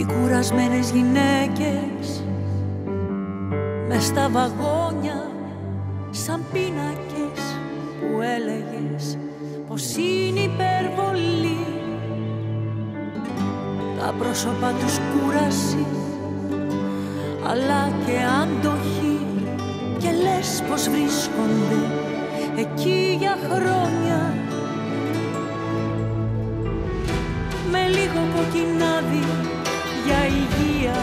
κουρασμένες γυναίκες μες στα βαγόνια σαν πίνακες που έλεγες πως είναι υπερβολή. Τα πρόσωπα τους κούραση αλλά και αντοχή και λες πως βρίσκονται εκεί για χρόνια με λίγο κοκκινάδι για υγεία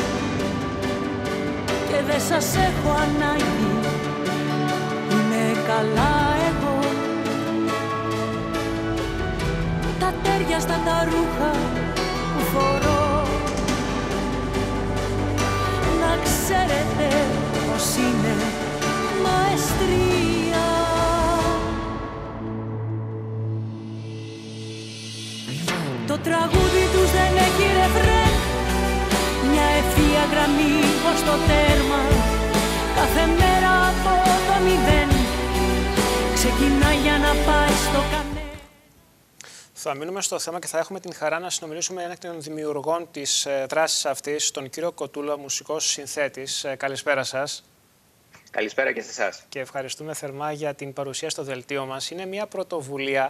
και δεν σας έχω ανάγκη, είμαι καλά εγώ. Τα τέριαστα τα ρούχα που φορώ να ξέρετε πως είναι μαεστρία. Το τραγούδι τους δεν έχει ρεφρέν, μια ευθεία γραμμή ως το τέρμα. Κάθε μέρα από το μηδέν ξεκινά για να πάει στο κανένα. Θα μείνουμε στο θέμα και θα έχουμε την χαρά να συνομιλήσουμε με έναν των δημιουργών της δράσης αυτής, τον κύριο Κοτούλα, μουσικός συνθέτης. Καλησπέρα σας. Καλησπέρα και σε εσάς. Και ευχαριστούμε θερμά για την παρουσία στο δελτίο μας. Είναι μια πρωτοβουλία.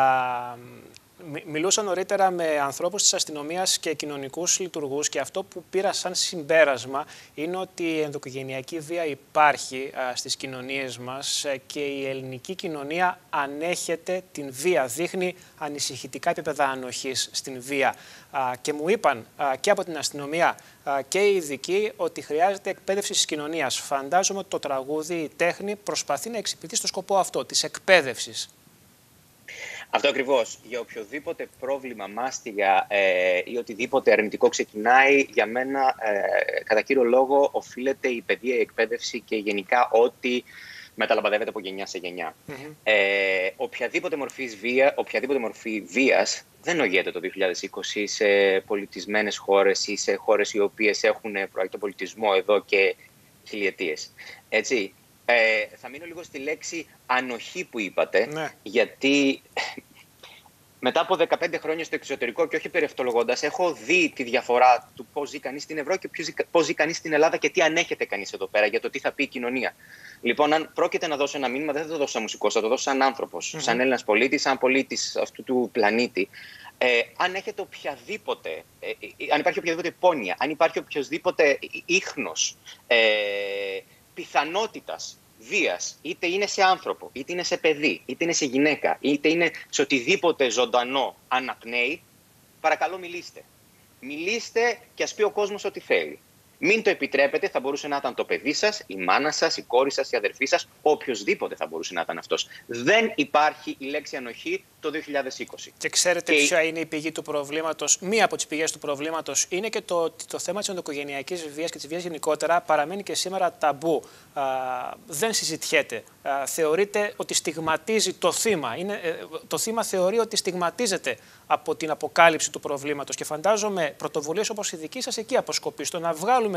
Μιλούσα νωρίτερα με ανθρώπους της αστυνομίας και κοινωνικούς λειτουργούς και αυτό που πήρα σαν συμπέρασμα είναι ότι η ενδοοικογενειακή βία υπάρχει στις κοινωνίες μας και η ελληνική κοινωνία ανέχεται την βία, δείχνει ανησυχητικά επίπεδα ανοχής στην βία. Και μου είπαν και από την αστυνομία και οι ειδικοί ότι χρειάζεται εκπαίδευση της κοινωνίας. Φαντάζομαι ότι το τραγούδι, η τέχνη προσπαθεί να εξυπηρετεί στο σκοπό αυτό, της εκπαίδευσης. Αυτό ακριβώς. Για οποιοδήποτε πρόβλημα, μάστιγα ή οτιδήποτε αρνητικό ξεκινάει, για μένα κατά κύριο λόγο οφείλεται η παιδεία, η εκπαίδευση και γενικά ό,τι μεταλαμπαδεύεται από γενιά σε γενιά. Οποιαδήποτε μορφή βίας δεν νοηγείται το 2020 σε πολιτισμένες χώρες ή σε χώρες οι οποίες έχουν προάγει πολιτισμό εδώ και χιλιετίες. Έτσι. Θα μείνω λίγο στη λέξη ανοχή που είπατε, γιατί μετά από 15 χρόνια στο εξωτερικό και όχι περιευτολογώντας, έχω δει τη διαφορά του πώς ζει κανείς στην Ευρώπη και πώς ζει κανείς στην Ελλάδα και τι ανέχεται κανείς εδώ πέρα για το τι θα πει η κοινωνία. Λοιπόν, αν πρόκειται να δώσω ένα μήνυμα, δεν θα το δώσω σαν μουσικός, θα το δώσω σαν άνθρωπος, σαν Έλληνας πολίτης, σαν πολίτης αυτού του πλανήτη. Αν έχετε αν υπάρχει οποιαδήποτε υπόνοια, αν υπάρχει οποιοδήποτε ίχνος πιθανότητας βίας, είτε είναι σε άνθρωπο, είτε είναι σε παιδί, είτε είναι σε γυναίκα, είτε είναι σε οτιδήποτε ζωντανό αναπνέει, παρακαλώ μιλήστε. Μιλήστε και ας πει ο κόσμος ό,τι θέλει. Μην το επιτρέπετε, θα μπορούσε να ήταν το παιδί σας, η μάνα σας, η κόρη σας, η αδερφή σας, οποιοσδήποτε θα μπορούσε να ήταν αυτός. Δεν υπάρχει η λέξη ανοχή το 2020. Και ξέρετε ποια είναι η πηγή του προβλήματος, μία από τις πηγές του προβλήματος είναι και το θέμα της ενδοοικογενειακής βίας και της βίας γενικότερα παραμένει και σήμερα ταμπού. Δεν συζητιέται. Θεωρείται ότι στιγματίζει το θύμα. Το θύμα θεωρεί ότι στιγματίζεται από την αποκάλυψη του προβλήματος και φαντάζομαι πρωτοβουλίες όπως η δική σας εκεί αποσκοπεί στο να βγάλουμε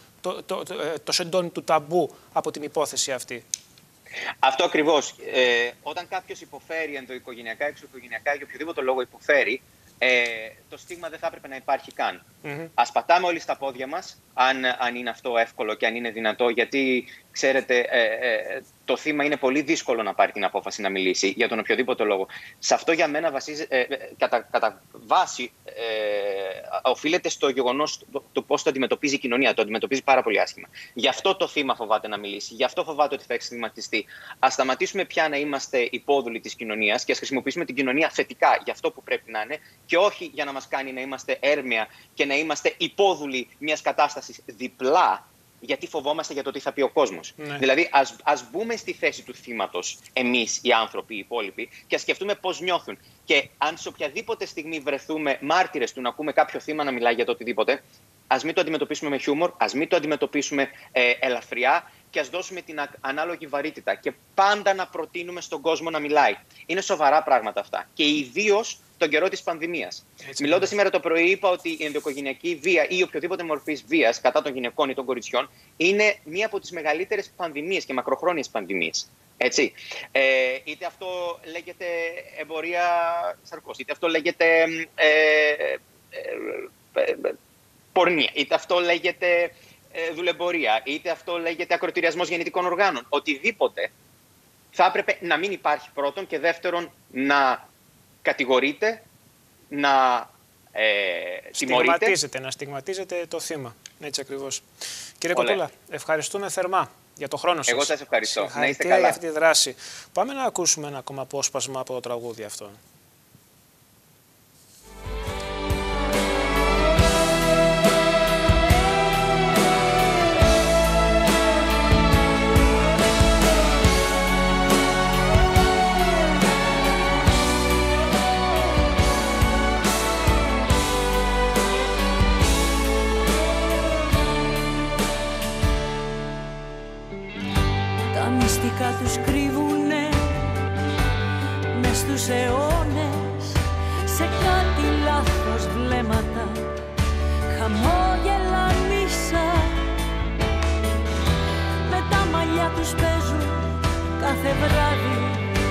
το σεντόνι του ταμπού από την υπόθεση αυτή. Αυτό ακριβώς. Όταν κάποιος υποφέρει ενδοοικογενειακά, εξωοικογενειακά, για οποιοδήποτε λόγο υποφέρει, το στίγμα δεν θα έπρεπε να υπάρχει καν. Ας πατάμε όλοι στα πόδια μας, αν είναι αυτό εύκολο και αν είναι δυνατό, γιατί ξέρετε, το θύμα είναι πολύ δύσκολο να πάρει την απόφαση να μιλήσει για τον οποιοδήποτε λόγο. Σε αυτό για μένα κατά βάση οφείλεται στο γεγονός το πώς το αντιμετωπίζει η κοινωνία. Το αντιμετωπίζει πάρα πολύ άσχημα. Γι' αυτό το θύμα φοβάται να μιλήσει. Γι' αυτό φοβάται ότι θα εξστιγματιστεί. Ας σταματήσουμε πια να είμαστε υπόδουλοι της κοινωνίας και ας χρησιμοποιήσουμε την κοινωνία θετικά για αυτό που πρέπει να είναι και όχι για να μας κάνει να είμαστε έρμεα και να είμαστε υπόδουλοι μιας κατάστασης διπλά. Γιατί φοβόμαστε για το τι θα πει ο κόσμος. Δηλαδή, ας μπούμε στη θέση του θύματος, εμείς οι άνθρωποι, οι υπόλοιποι, και ας σκεφτούμε πώς νιώθουν. Και αν σε οποιαδήποτε στιγμή βρεθούμε μάρτυρες του να ακούμε κάποιο θύμα να μιλάει για το οτιδήποτε, ας μην το αντιμετωπίσουμε με χιούμορ, ας μην το αντιμετωπίσουμε ελαφριά και ας δώσουμε την ανάλογη βαρύτητα. Και πάντα να προτείνουμε στον κόσμο να μιλάει. Είναι σοβαρά πράγματα αυτά. Και ιδίως τον καιρό της πανδημίας. Μιλώντας σήμερα το πρωί, είπα ότι η ενδοοικογενειακή βία ή οποιοδήποτε μορφής βίας κατά των γυναικών ή των κοριτσιών είναι μία από τις μεγαλύτερες πανδημίες και μακροχρόνιες πανδημίες. Έτσι. Είτε αυτό λέγεται εμπορία σαρκός, είτε αυτό λέγεται πορνεία, είτε αυτό λέγεται δουλεμπορία, είτε αυτό λέγεται ακροτηριασμός γεννητικών οργάνων. Οτιδήποτε θα έπρεπε να μην υπάρχει πρώτον και δεύτερον να κατηγορείται, να τιμωρείται. Να στιγματίζεται το θύμα. Έτσι ακριβώς. Κύριε Κοτούλα, ευχαριστούμε θερμά για το χρόνο σας. Εγώ σας ευχαριστώ. Να είστε καλά. Για αυτή τη δράση. Πάμε να ακούσουμε ένα ακόμα απόσπασμα από το τραγούδι αυτό. Τους κρύβουνε μες στους αιώνες σε κάτι λάθος βλέμματα, χαμόγελα μίσα. Με τα μαλλιά τους παίζουν κάθε βράδυ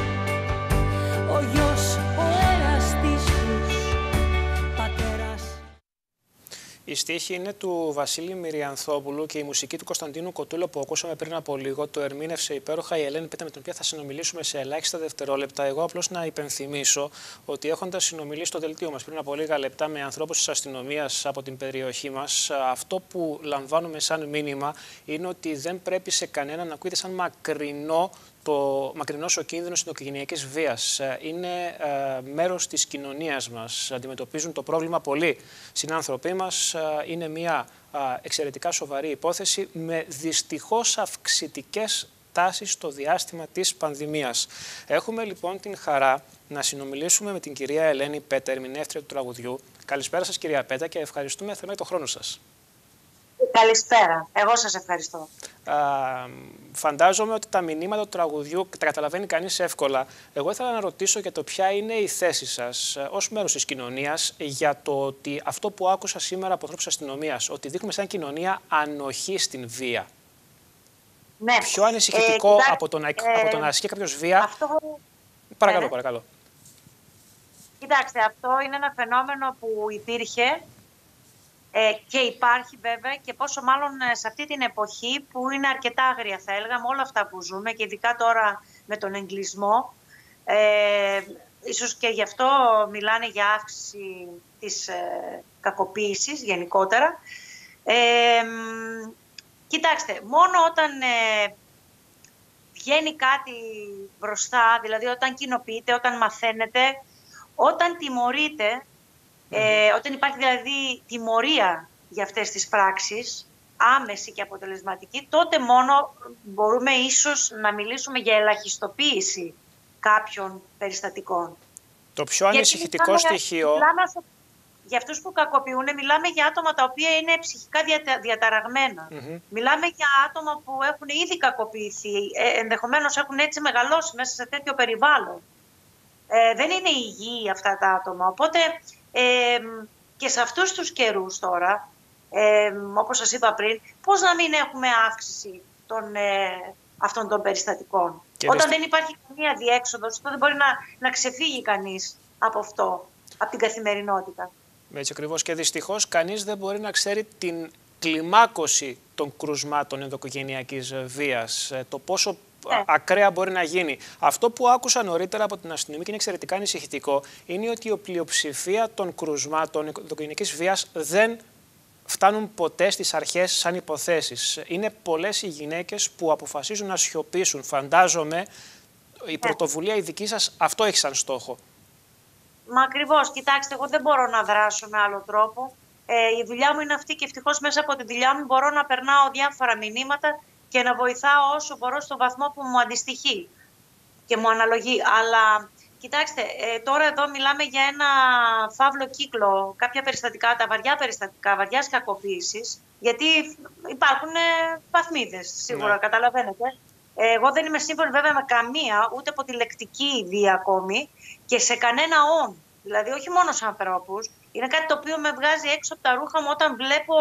ο γιος, ο εραστής τους πατέρας. Η στίχη είναι του Βασίλη Μυριανθόπουλου και η μουσική του Κωνσταντίνου Κοτούλα που ακούσαμε πριν από λίγο. Το ερμήνευσε υπέροχα η Ελένη Πέτα, με την οποία θα συνομιλήσουμε σε ελάχιστα δευτερόλεπτα. Εγώ απλώς να υπενθυμίσω ότι έχοντας συνομιλήσει στο δελτίο μας πριν από λίγα λεπτά με ανθρώπους της αστυνομίας από την περιοχή μας, αυτό που λαμβάνουμε σαν μήνυμα είναι ότι δεν πρέπει σε κανέναν να ακούγεται σαν μακρινός ο κίνδυνος οικογενειακής βίας. Είναι μέρος της κοινωνίας μας. Αντιμετωπίζουν το πρόβλημα πολλοί συνάνθρωποι μας. Είναι μια εξαιρετικά σοβαρή υπόθεση με δυστυχώς αυξητικές τάσεις στο διάστημα της πανδημίας. Έχουμε λοιπόν την χαρά να συνομιλήσουμε με την κυρία Ελένη Πέτα, ερμηνεύτρια του τραγουδιού. Καλησπέρα σας κυρία Πέτα και ευχαριστούμε θερμά για τον χρόνο σας. Καλησπέρα. Εγώ σας ευχαριστώ. Φαντάζομαι ότι τα μηνύματα του τραγουδιού τα καταλαβαίνει κανείς εύκολα. Εγώ ήθελα να ρωτήσω για το ποια είναι η θέση σας ως μέρος της κοινωνίας για το ότι αυτό που άκουσα σήμερα από ανθρώπους της αστυνομίας, ότι δείχνουμε σαν κοινωνία ανοχή στην βία. Ναι. Πιο ανησυχητικό από το να ασκεί κάποιος βία. Αυτό... Παρακαλώ, παρακαλώ. Κοιτάξτε, αυτό είναι ένα φαινόμενο που υπήρχε και υπάρχει βέβαια και πόσο μάλλον σε αυτή την εποχή που είναι αρκετά άγρια θα έλεγα με όλα αυτά που ζούμε και ειδικά τώρα με τον εγκλισμό. Ίσως και γι' αυτό μιλάνε για αύξηση της κακοποίησης γενικότερα. Κοιτάξτε, μόνο όταν βγαίνει κάτι μπροστά, δηλαδή όταν κοινοποιείτε, όταν μαθαίνετε, όταν τιμωρείτε, όταν υπάρχει δηλαδή τιμωρία για αυτές τις πράξεις, άμεση και αποτελεσματική, τότε μόνο μπορούμε ίσως να μιλήσουμε για ελαχιστοποίηση κάποιων περιστατικών. Το πιο ανησυχητικό στοιχείο... Για αυτούς που κακοποιούν, μιλάμε για άτομα τα οποία είναι ψυχικά διαταραγμένα. Μιλάμε για άτομα που έχουν ήδη κακοποιηθεί, ενδεχομένως έχουν έτσι μεγαλώσει μέσα σε τέτοιο περιβάλλον. Δεν είναι υγιή αυτά τα άτομα. Οπότε και σε αυτούς τους καιρούς τώρα, όπως σας είπα πριν, πώς να μην έχουμε αύξηση αυτών των περιστατικών. Όταν δεν υπάρχει καμία διέξοδος, τότε δεν μπορεί να ξεφύγει κανείς από αυτό, από την καθημερινότητα. Έτσι ακριβώς, και δυστυχώς κανείς δεν μπορεί να ξέρει την κλιμάκωση των κρουσμάτων ενδοοικογενειακής βίας, το πόσο ακραία μπορεί να γίνει. Αυτό που άκουσα νωρίτερα από την αστυνομία και είναι εξαιρετικά ανησυχητικό είναι ότι η πλειοψηφία των κρουσμάτων ενδοοικογενειακής βίας δεν φτάνουν ποτέ στις αρχές σαν υποθέσεις. Είναι πολλές οι γυναίκες που αποφασίζουν να σιωπήσουν. Φαντάζομαι η πρωτοβουλία η δική σας αυτό έχει σαν στόχο. Μα ακριβώς. Κοιτάξτε, εγώ δεν μπορώ να δράσω με άλλο τρόπο. Η δουλειά μου είναι αυτή και ευτυχώς μέσα από τη δουλειά μου μπορώ να περνάω διάφορα μηνύματα και να βοηθάω όσο μπορώ στο βαθμό που μου αντιστοιχεί και μου αναλογεί. Αλλά κοιτάξτε, τώρα εδώ μιλάμε για ένα φαύλο κύκλο, κάποια περιστατικά, τα βαριά περιστατικά, βαριάς κακοποίησης, γιατί υπάρχουν βαθμίδες, σίγουρα καταλαβαίνετε. Εγώ δεν είμαι σύμφωνη βέβαια με καμία, ούτε από τη λεκτική βία ακόμη και σε κανένα όν. Δηλαδή όχι μόνο σε ανθρώπους, είναι κάτι το οποίο με βγάζει έξω από τα ρούχα μου όταν βλέπω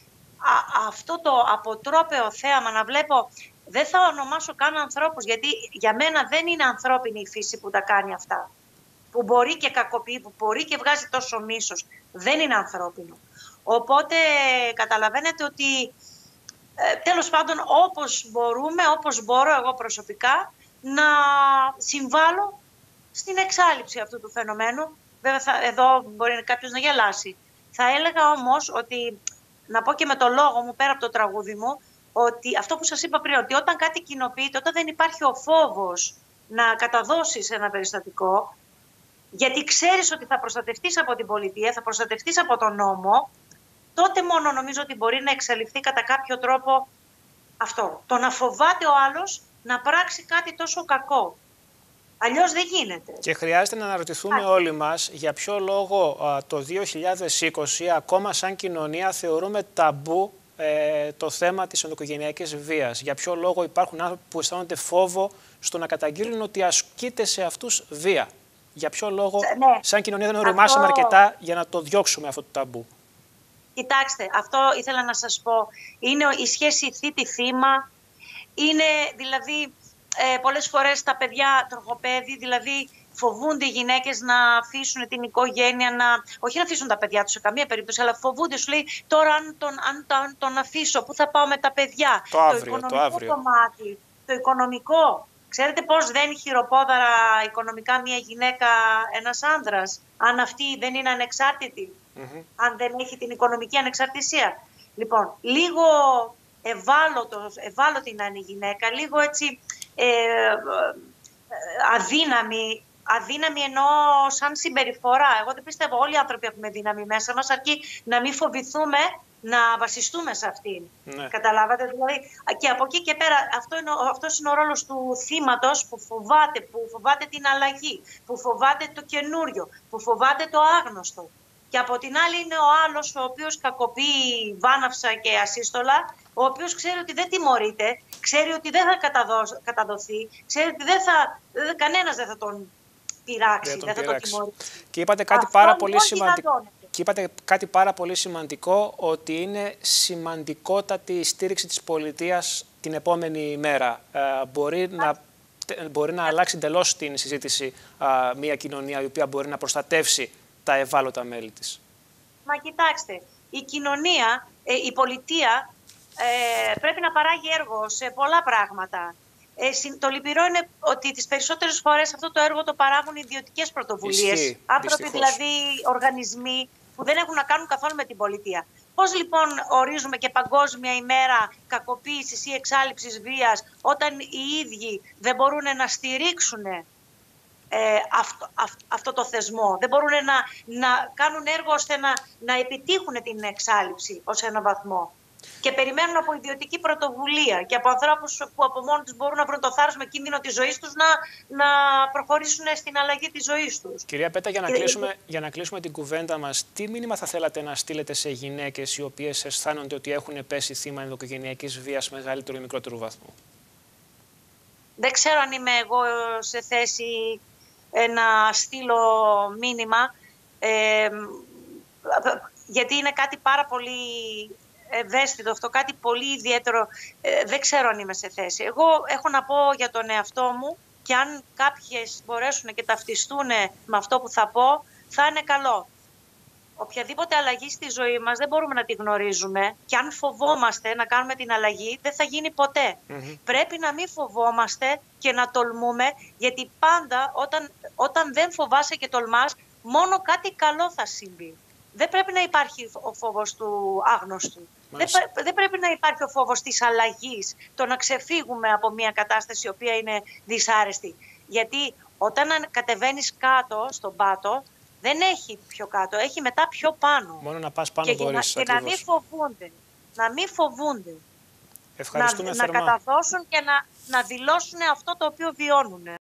αυτό το αποτρόπαιο θέαμα, να βλέπω, δεν θα ονομάσω καν ανθρώπους, γιατί για μένα δεν είναι ανθρώπινη η φύση που τα κάνει αυτά. Που μπορεί και κακοποιεί, που μπορεί και βγάζει τόσο μίσος. Δεν είναι ανθρώπινο. Οπότε καταλαβαίνετε ότι τέλος πάντων όπως μπορούμε, όπως μπορώ εγώ προσωπικά, να συμβάλλω στην εξάλειψη αυτού του φαινομένου. Βέβαια εδώ μπορεί κάποιος να γελάσει. Θα έλεγα όμως ότι, να πω και με το λόγο μου πέρα από το τραγούδι μου, ότι αυτό που σας είπα πριν, ότι όταν κάτι κοινοποιείται, όταν δεν υπάρχει ο φόβος να καταδώσεις ένα περιστατικό, γιατί ξέρεις ότι θα προστατευτείς από την πολιτεία, θα προστατευτείς από τον νόμο, τότε μόνο νομίζω ότι μπορεί να εξαλειφθεί κατά κάποιο τρόπο αυτό. Το να φοβάται ο άλλος να πράξει κάτι τόσο κακό. Αλλιώς δεν γίνεται. Και χρειάζεται να αναρωτηθούμε όλοι μας για ποιο λόγο το 2020 ακόμα σαν κοινωνία θεωρούμε ταμπού το θέμα της ενδοοικογενειακής βίας. Για ποιο λόγο υπάρχουν άνθρωποι που αισθάνονται φόβο στο να καταγγείλουν ότι ασκείται σε αυτούς βία. Για ποιο λόγο σαν κοινωνία δεν οριμάσαμε αρκετά για να το διώξουμε αυτό το ταμπού. Κοιτάξτε, αυτό ήθελα να σας πω. Είναι η σχέση θήτη-θύμα. Είναι δηλαδή πολλές φορές τα παιδιά τροχοπέδι, δηλαδή φοβούνται οι γυναίκες να αφήσουν την οικογένεια, όχι να αφήσουν τα παιδιά τους σε καμία περίπτωση, αλλά φοβούνται, σου λέει, τώρα αν τον αφήσω, πού θα πάω με τα παιδιά. Το αύριο. Κομμάτι, το οικονομικό. Ξέρετε πώς δένει χειροπόδαρα οικονομικά μια γυναίκα, ένας άνδρας, αν αυτή δεν είναι ανεξάρτητη, αν δεν έχει την οικονομική ανεξαρτησία. Λοιπόν, λίγο ευάλωτη να είναι η γυναίκα, λίγο έτσι αδύναμη εννοώ σαν συμπεριφορά. Εγώ δεν πιστεύω, όλοι οι άνθρωποι έχουμε δύναμη μέσα μας, αρκεί να μην φοβηθούμε να βασιστούμε σε αυτήν. Ναι. Καταλάβατε, δηλαδή, και από εκεί και πέρα αυτός είναι ο ρόλος του θύματος που φοβάται την αλλαγή, που φοβάται το καινούριο, που φοβάται το άγνωστο. Και από την άλλη είναι ο άλλος ο οποίος κακοποιεί βάναυσα και ασύστολα, ο οποίος ξέρει ότι δεν τιμωρείται, ξέρει ότι δεν θα καταδοθεί, ξέρει ότι κανένας δεν θα τον πειράξει, δεν θα τον τιμωρήσει. Και είπατε κάτι πάρα πολύ σημαντικό, ότι είναι σημαντικότατη η στήριξη της πολιτείας την επόμενη μέρα. Μπορεί να αλλάξει εντελώς την συζήτηση μια κοινωνία η οποία μπορεί να προστατεύσει τα ευάλωτα μέλη της. Μα κοιτάξτε, η κοινωνία, η πολιτεία πρέπει να παράγει έργο σε πολλά πράγματα. Το λυπηρό είναι ότι τις περισσότερες φορές αυτό το έργο το παράγουν ιδιωτικές πρωτοβουλίες. Άνθρωποι δηλαδή, οργανισμοί που δεν έχουν να κάνουν καθόλου με την πολιτεία. Πώς λοιπόν ορίζουμε και παγκόσμια ημέρα κακοποίησης ή εξάλειψης βίας όταν οι ίδιοι δεν μπορούν να στηρίξουν αυτό το θεσμό, δεν μπορούν να κάνουν έργο ώστε να επιτύχουν την εξάλειψη ως έναν βαθμό. Και περιμένουν από ιδιωτική πρωτοβουλία και από ανθρώπους που από μόνοι τους μπορούν να βρουν το θάρρος με κίνδυνο της ζωής τους να προχωρήσουν στην αλλαγή της ζωής τους. Κυρία Πέτα, για να κλείσουμε την κουβέντα μας, τι μήνυμα θα θέλατε να στείλετε σε γυναίκες οι οποίες αισθάνονται ότι έχουν πέσει θύμα ενδοοικογενειακής βίας μεγαλύτερου ή μικρότερου βαθμού? Δεν ξέρω αν είμαι εγώ σε θέση να στείλω μήνυμα, γιατί είναι κάτι πάρα πολύ ευαίσθητο αυτό, κάτι πολύ ιδιαίτερο. Δεν ξέρω αν είμαι σε θέση. Εγώ έχω να πω για τον εαυτό μου και αν κάποιες μπορέσουν και ταυτιστούν με αυτό που θα πω, θα είναι καλό. Οποιαδήποτε αλλαγή στη ζωή μας δεν μπορούμε να τη γνωρίζουμε και αν φοβόμαστε να κάνουμε την αλλαγή δεν θα γίνει ποτέ. Πρέπει να μην φοβόμαστε και να τολμούμε, γιατί πάντα όταν δεν φοβάσαι και τολμάς, μόνο κάτι καλό θα συμβεί. Δεν πρέπει να υπάρχει ο φόβος του άγνωστου. Δεν πρέπει να υπάρχει ο φόβος της αλλαγής, το να ξεφύγουμε από μια κατάσταση η οποία είναι δυσάρεστη. Γιατί όταν κατεβαίνεις κάτω στον πάτο, δεν έχει πιο κάτω, έχει μετά πιο πάνω. Μόνο να πας πάνω μπορείς. Και να μην φοβούνται. Να μην φοβούνται. Ευχαριστούμε θερμά. Να καταδώσουν και να δηλώσουν αυτό το οποίο βιώνουν.